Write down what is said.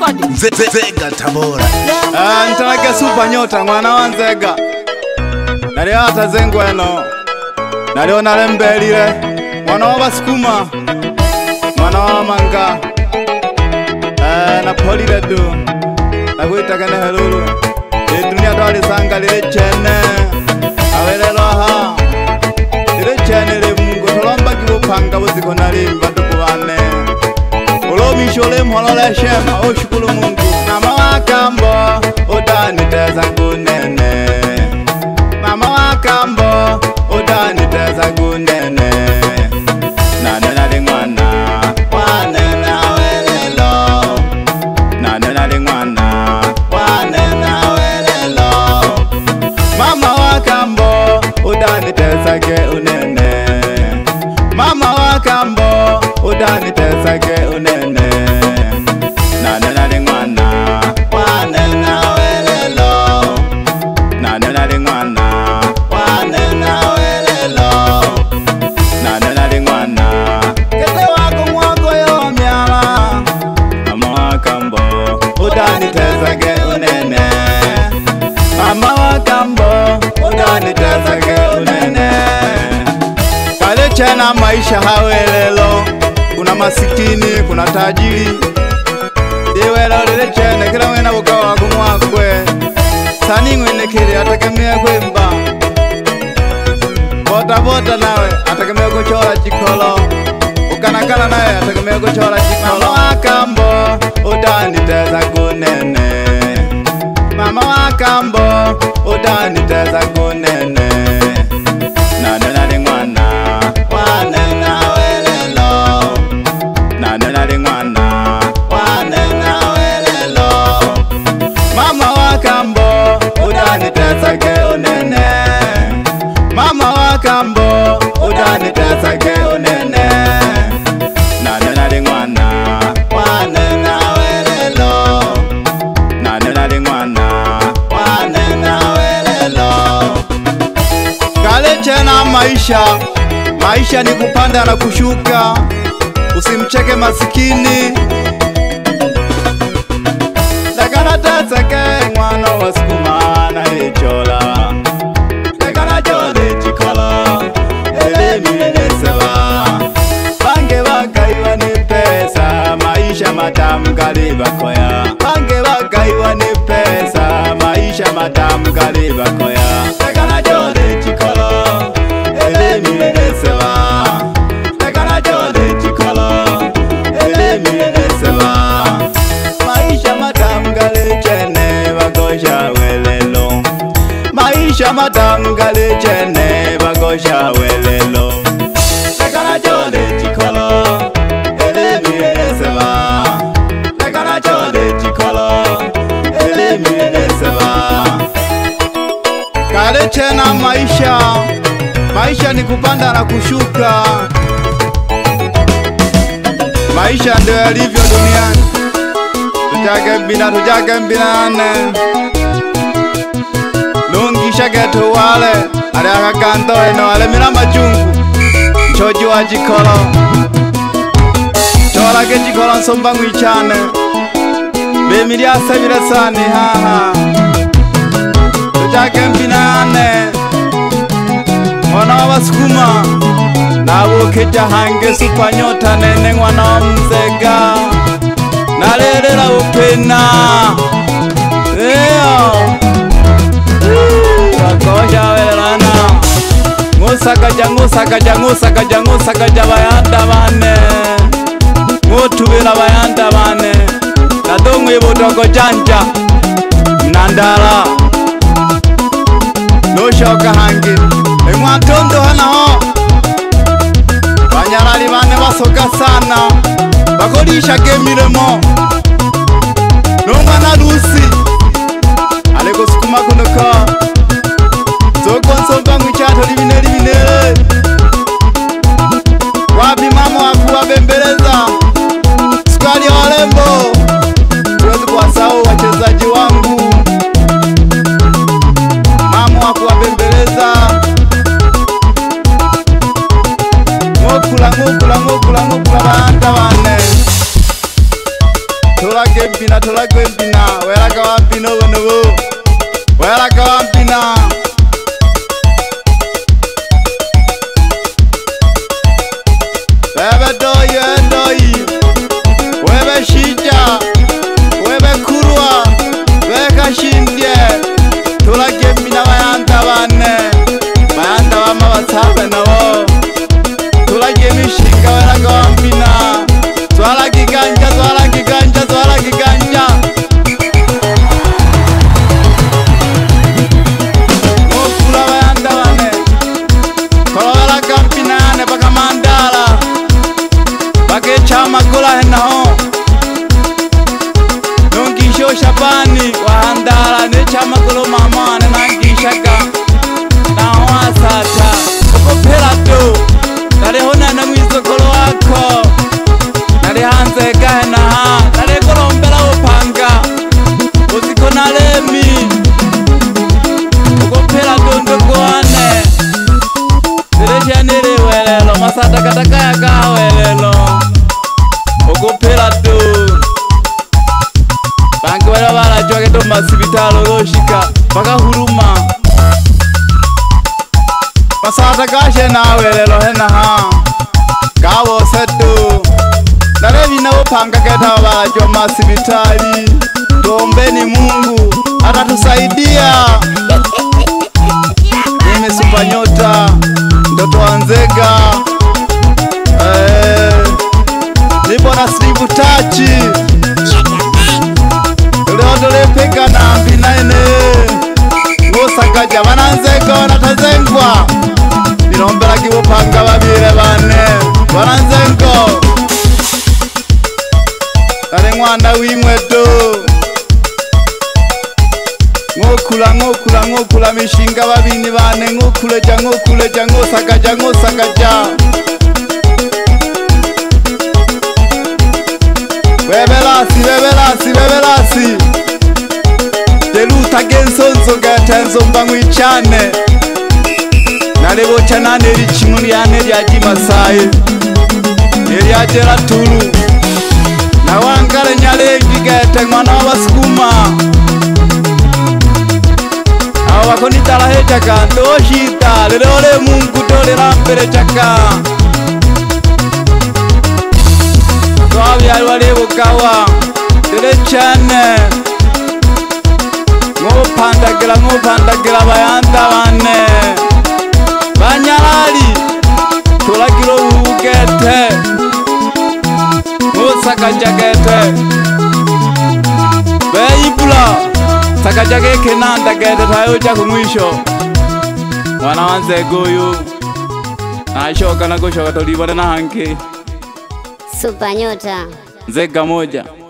Record. Nzega Tabora. Ntanake super nyota mwana wa Nzega. Nali hata zengweno. Nali nalembelile. Mwana wa Basukuma. Mwana wa Manga. Na polile du. Nakuita kene helulu. Dunia dwali sanga lile chene. Awelelo ha. Lile chene le mungu. Tolomba kibupanga buziko nalimba tukubane. Ulomi shole mholole shema oshukulu mungu. Mama wa kambo udaniteza gunene. Mama wa kambo udaniteza gunene. Nanena lingwana wanena welelo. Nanena lingwana wanena welelo. Mama wa kambo udaniteza ge unene. Mama wa kambo udaniteza ge unene. Nanena lingwana wanena welelo. Nanena lingwana wanena welelo. Nanena lingwana kete wako mwako yo myala. Mama wa kambo udaniteza ge unene. Mama wa kambo udaniteza ge unene. Kale chena maisha hawelelo. Kuna masikini, kuna tajiri. Diwelo lile chene kila wena bukawa kumwakwe. Sani ngwene kiri atakemea kwemba. Bota bota nawe atakemea kuchora chikolo. Ukanakana nawe atakemea kuchora chikolo. Mama wa kambo udaniteza gunene. Mama wa kambo udaniteza gunene. Nanena lingwana wanena welelo. Nanena lingwana wanena welelo. Mama wa kambo udaniteza ge unene. Mama wa kambo udaniteza ge unene. Nanena lingwana wanena welelo. Nanena lingwana wanena welelo. Kale chena maisha ni kupanda na kushuka. Usimcheke masikini. Lekana tezeke mwana wa Sukuma na hichola. Lekana jole chikolo elemi nesewa. Bange bagaiwa ni pesa maisha matamu galiba koya. Bange bagaiwa ni pesa maisha matamu galiba koya. Lekana jole chikolo elemi nesewa. Lekana jole chikolo elemi nesewa. Maisha matamu gali chene bagosha welelo. Maisha matamu gali chene bagosha welelo. Lekana jole chikolo elemi nesewa. Lekana jole chikolo elemi nesewa. Kale chena maisha ni kupanda na kushuka. Maisha ndio yalivyo duniani. Tujage mbinane. Nungisha getu wale ale akakanto eno ale mira majungu. Choji wa jikolo. Chola ge jikolo nsomba ngwichane. Bemiri asabire sani haha. Tujage mbinane. Mwana wa Basukuma nabo keja hange super nyota nene mwana wa Nzega. Nalerera upena. Bakosha welana. Ngusakaja bayanda bane. Ngutubira bayanda bane. Nadongwe botoko janja. Nandala. Noshoka hangi. Emwatondo hana ho. Banyarali bane basoka sana. Bakolisha gemiremo. Nomwana Lucy aleko Sukuma kunoka. Zoko nsomba mwichato libine. Wapi mama waku wabembeleza. Sukari walembo. Tuwezi kuwasahau wachezaji wangu. Mama waku wabembeleza. Ngokula baanda bane. tulage mpina welaga wampina wenowo welaga wampina Webe doi webe shija webe kurwa weka shindye tulage mpina bayanda bane bayanda bama batsabe nabo tulage mishinga welaga wampina Zwala giganja Mokula bayanda bane Kolowela kampinane baka mandala Bake chama kula henaho Nungisho Shabani wahandala Ne chama kulo mamane nangishaga Naho asata Oko pelato Nare hona na mwizo kolo wako Nari hanze gahena ha Nari kolombela upanga Uziko nalemi Ukopela dondo kuane Zireja niri welelo Masata kataka ya kaha welelo Ukopela do Banki wala wala joge to masibitalo Roshika Baka huruma Masata kashe na welelo hena ha Kawo setu Narevi na upanga keta wajwa masibitali Tuombeni Mungu atatusaidia Mimi Supanyota Mtoto wa Nzega Nipo na Steve Tachi Uleondole peka na mbinaine Ngosakaja wana Nzega wanatazengwa Nilombela kiwupanga wabire bane Wana Nzengo Tare mwana wimweto Ngokula mishinga babini bane Ngokuleja ngosakaja Bebelasi Deluta gensonzo gatenzo mbangu ichane Nalebo chanane richimuni yane riaji Masai Neriajera Tulu Na wangale nyalengi gete mwana wasukuma Awa wakoni tala hechaka Ndoshita leleole Mungu dole rampere chaka Kwavi alwale bukawa Dele chane Ngopandagila bayanda bane Banyalali Tulakilo ugete Sakajagete Beibula Sakajageke nanda gete tayo chaku mwisho Wana wanze goyo Naishoka na kushoka tolibane na hanke Supanyota Nzega moja